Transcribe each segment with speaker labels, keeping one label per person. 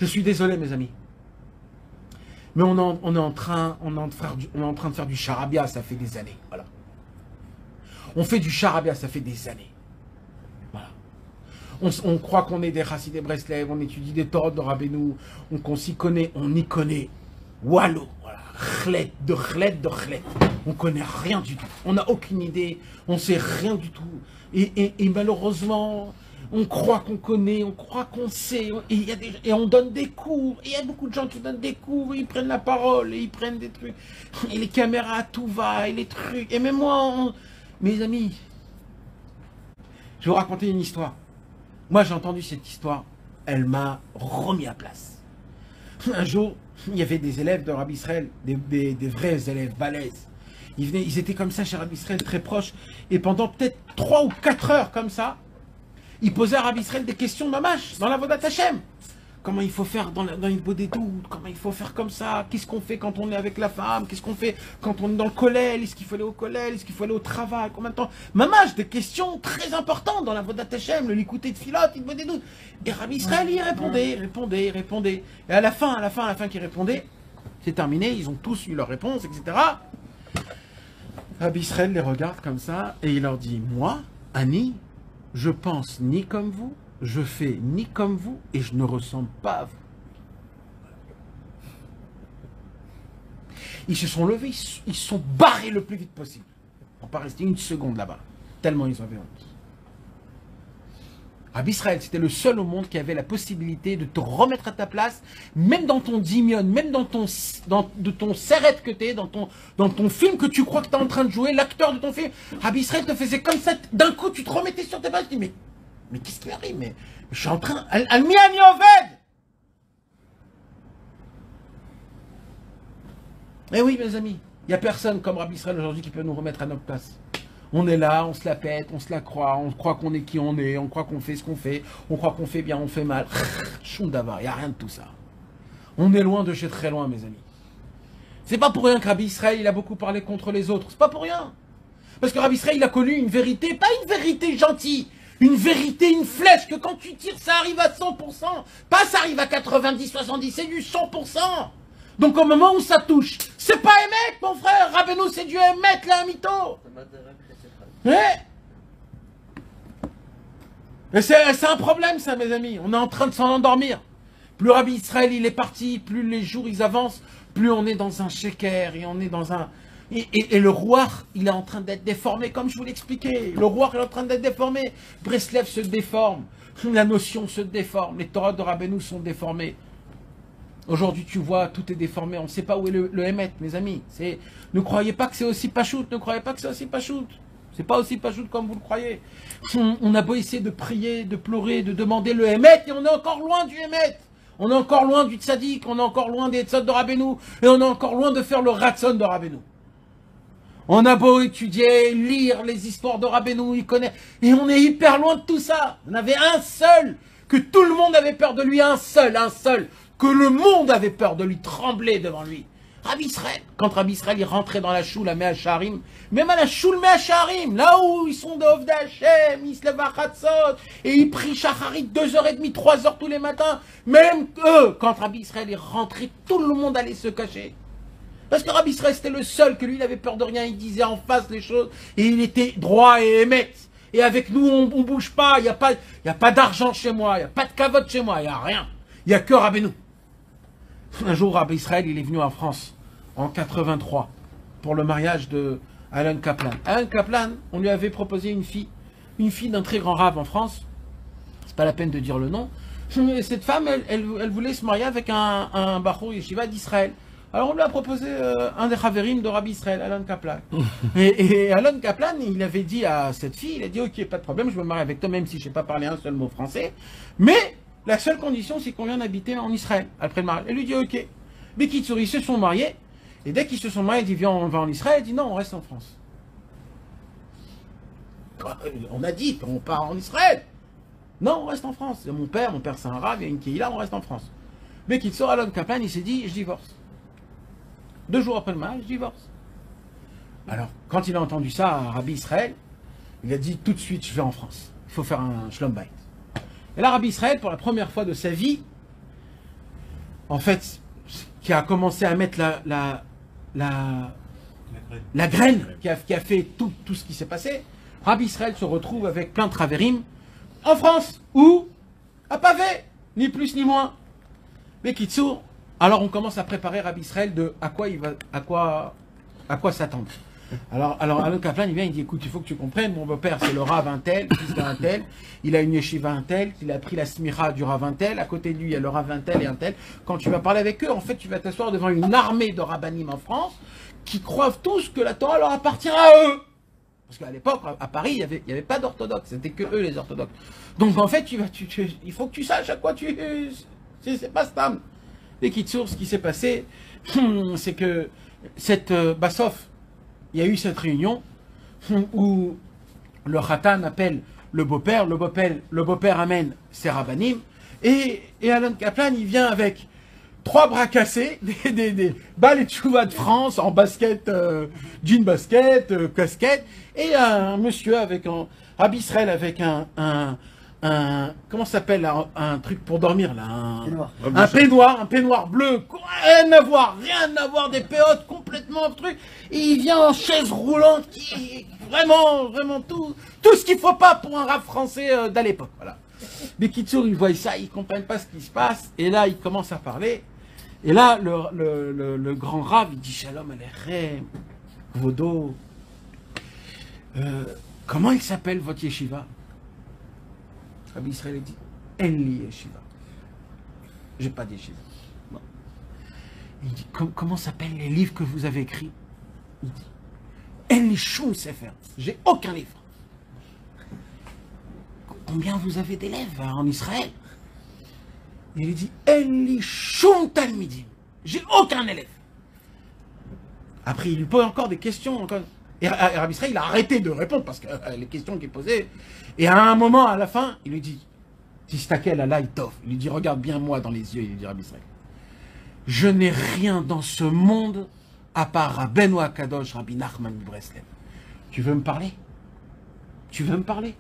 Speaker 1: Je suis désolé, mes amis. Mais on est en train de faire du charabia, ça fait des années. Voilà. On fait du charabia, ça fait des années. Voilà. On croit qu'on est des Chassidé Breslev, on étudie des Torahs de Rabbeinu, qu'on s'y connaît, on y connaît. Wallo, voilà. Chlet. On connaît rien du tout. On n'a aucune idée, on sait rien du tout. Et malheureusement, on croit qu'on connaît, on croit qu'on sait, et on donne des cours, et il y a beaucoup de gens qui donnent des cours, et ils prennent la parole, et ils prennent des trucs, et les caméras, tout va, et les trucs, et même moi, mes amis, je vais vous raconter une histoire. Moi, j'ai entendu cette histoire, elle m'a remis à place. Un jour, il y avait des élèves de Rabbi Israël, des vrais élèves balèzes. Ils étaient comme ça chez Rabbi Israël, très proches, et pendant peut-être 3 ou 4 heures comme ça, il posait à Rabbi Israël des questions mamash, dans la Vodat Hashem. Comment il faut faire dans une bodédoute, comment il faut faire comme ça, qu'est-ce qu'on fait quand on est avec la femme, qu'est-ce qu'on fait quand on est dans le collège, est-ce qu'il faut aller au collège, est-ce qu'il faut aller au travail, combien de temps. Mamash, des questions très importantes dans la Vodat Hashem, le likuté de filote, il bodédoute. Et Rabbi Israël, il répondait. Et à la fin qu'il répondait, c'est terminé, ils ont tous eu leur réponse, etc. Rabbi Israël les regarde comme ça, et il leur dit, moi, Annie, je pense ni comme vous, je fais ni comme vous, et je ne ressemble pas à vous. Ils se sont levés, ils se sont barrés le plus vite possible. Pour ne pas rester une seconde là-bas, tellement ils avaient honte. Rabbi Israël, c'était le seul au monde qui avait la possibilité de te remettre à ta place, même dans ton dimion, même dans ton serrette que tu es, dans ton film que tu crois que tu es en train de jouer, l'acteur de ton film. Rabbi Israël te faisait comme ça, d'un coup tu te remettais sur tes bases, tu dis mais qu'est-ce qui arrive, mais je suis en train... Al-Miani Oved. Eh oui, mes amis, il n'y a personne comme Rabbi Israël aujourd'hui qui peut nous remettre à notre place. On est là, on se la pète, on se la croit, on croit qu'on est qui on est, on croit qu'on fait ce qu'on fait, on croit qu'on fait bien, on fait mal. Choum d'avar, il n'y a rien de tout ça. On est loin de chez très loin, mes amis. C'est pas pour rien que Rabbi Israël, il a beaucoup parlé contre les autres. C'est pas pour rien. Parce que Rabbi Israël, il a connu une vérité, pas une vérité gentille, une vérité, une flèche, que quand tu tires, ça arrive à 100%. Pas ça arrive à 90, 70, c'est du 100%. Donc au moment où ça touche, c'est pas Emet, mon frère. Rabbeinu, c'est du Emet, là, un mytho. Mais c'est un problème, ça, mes amis. On est en train de s'en endormir. Plus Rabbi Israël, il est parti, plus les jours, ils avancent, plus on est dans un sheker, et on est dans un... Et le roi, il est en train d'être déformé, comme je vous l'expliquais. Le roi, il est en train d'être déformé. Breslev se déforme. La notion se déforme. Les Torahs de Rabbeinu sont déformés. Aujourd'hui, tu vois, tout est déformé. On ne sait pas où est le Hémet, mes amis. Ne croyez pas que c'est aussi pachout. Ne croyez pas que c'est aussi pachout. C'est pas aussi pachout comme vous le croyez. On a beau essayer de prier, de pleurer, de demander le Hémet, et on est encore loin du Hémet. On est encore loin du Tzadik. On est encore loin des Tzad de Rabbeinu. Et on est encore loin de faire le Ratson de Rabbeinu. On a beau étudier, lire les histoires de Rabbeinu, il connaît. Et on est hyper loin de tout ça. On avait un seul, que tout le monde avait peur de lui, un seul, que le monde avait peur de lui, trembler devant lui. Rabbi Israël. Quand Rabbi Israël il rentrait dans la choule à Me'acharim, même à la choule Me'acharim, là où ils sont de Ovda Hashem, ils se lèvent à Chatzot, et ils prient Shacharit 2h30, 3h tous les matins. Même eux, quand Rabbi Israël est rentré, tout le monde allait se cacher. Parce que Rabbi Israël, c'était le seul que lui, il avait peur de rien, il disait en face les choses, et il était droit et émet. Et avec nous, on bouge pas, il n'y a pas d'argent chez moi, il n'y a pas de cavote chez moi, il n'y a rien. Il n'y a que Rabbeinu. Un jour, Rabbi Israël, il est venu en France, en 83, pour le mariage de Alan Kaplan. Alan Kaplan, on lui avait proposé une fille d'un très grand rave en France, c'est pas la peine de dire le nom. Et cette femme, elle voulait se marier avec un Bachur Yeshiva d'Israël. Alors on lui a proposé un des Haverim de Rabbi Israël, Alan Kaplan. et Alan Kaplan, il avait dit à cette fille, il a dit ok, pas de problème, je me marie avec toi, même si je ne sais pas parler un seul mot français. Mais la seule condition, c'est qu'on vienne habiter en Israël, après le mariage. Elle lui dit ok. Mais ils se sont mariés, et dès qu'ils se sont mariés, il dit viens, on va en Israël, elle dit non, on reste en France. On a dit, on part en Israël. Non, on reste en France. C'est mon père c'est un rave, il y a une Kehila, on reste en France. Mais qu'il sort Alan Kaplan, il s'est dit je divorce. 2 jours après le mariage, je divorce. Alors, quand il a entendu ça à Rabbi Israël, il a dit tout de suite, je vais en France. Il faut faire un shlom bayit. Et là, Rabbi Israël, pour la première fois de sa vie, en fait, qui a commencé à mettre la graine qui a fait tout ce qui s'est passé, Rabbi Israël se retrouve avec plein de travérim en France, ou à Pavé, ni plus ni moins. Mais Kitsour, alors on commence à préparer Rabbi Israël de à quoi s'attendre. Alors Alon Kaplan, il vient, il dit, écoute, il faut que tu comprennes, mon beau-père, c'est le Rav un tel, fils d'un tel, il a une yeshiva un tel, il a pris la smicha du Rav un tel, à côté de lui, il y a le Rav un tel et un tel. Quand tu vas parler avec eux, en fait, tu vas t'asseoir devant une armée de rabbanim en France, qui croient tous que la Torah leur appartient à eux. Parce qu'à l'époque, à Paris, il n'y avait pas d'orthodoxes, c'était que eux les orthodoxes. Donc en fait, il faut que tu saches à quoi tu... C'est pas stam. Les Kitsour, ce qui s'est passé, c'est que cette Bassof, il y a eu cette réunion où le Khatan appelle le beau-père amène ses rabbanim, et Alon Kaplan, il vient avec 3 bras cassés, des balles et tchouva de France en basket, jean basket, casquette, et un monsieur avec Rabbi Israël avec un comment ça s'appelle, un truc pour dormir là, un peignoir bleu, rien à voir, des péotes complètement truc, et il vient en chaise roulante, qui vraiment tout ce qu'il faut pas pour un rap français d'à l'époque, voilà. Les Kitsour, ils voient ça, ils comprennent pas ce qui se passe, et là ils commencent à parler, et là le grand Rav, il dit Shalom Aleichem, Vodo, comment il s'appelle votre yeshiva? Rabbi Israël dit, Enli Yeshiva. J'ai pas d'yeshiva. Non. Il dit, comment s'appellent les livres que vous avez écrits? Il dit, Enli Shum Sefer. J'ai aucun livre. Combien vous avez d'élèves en Israël? Il dit, Enli Shum Talmidim. J'ai aucun élève. Après, il lui pose encore des questions. Et Rabbi Israël, il a arrêté de répondre parce que les questions qu'il posait. Et à un moment, à la fin, il lui dit, Tistakel Allah Itov. Il lui dit, regarde bien moi dans les yeux, il lui dit Rabbi Israël. Je n'ai rien dans ce monde à part Rabbeinu Akadosh, Rabbi Nachman de Breslev. Tu veux me parler? Tu veux me parler?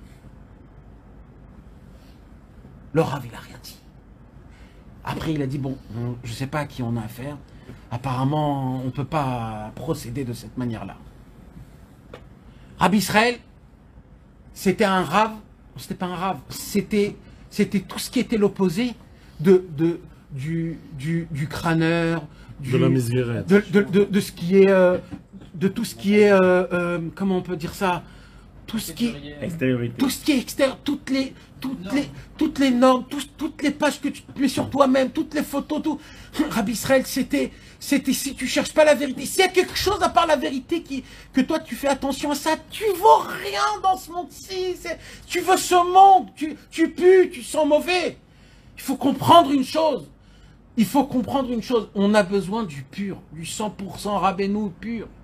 Speaker 1: Le Rav, il a rien dit. Après, il a dit, bon, je ne sais pas à qui on a affaire. Apparemment, on ne peut pas procéder de cette manière-là. Rabbi Israël, c'était un Rav, c'était pas un Rav, c'était tout ce qui était l'opposé du crâneur,
Speaker 2: de la misguérette,
Speaker 1: de ce qui est, de tout ce qui est, comment on peut dire ça, tout ce qui est extérieur, toutes les normes, toutes les pages que tu te mets sur toi-même, toutes les photos, tout. Rabbi Israël, c'était si tu cherches pas la vérité, s'il y a quelque chose à part la vérité que toi tu fais attention à ça, tu vaux rien dans ce monde-ci. Tu veux ce monde, tu pues, tu sens mauvais. Il faut comprendre une chose. On a besoin du pur, du 100% Rabbeinu pur.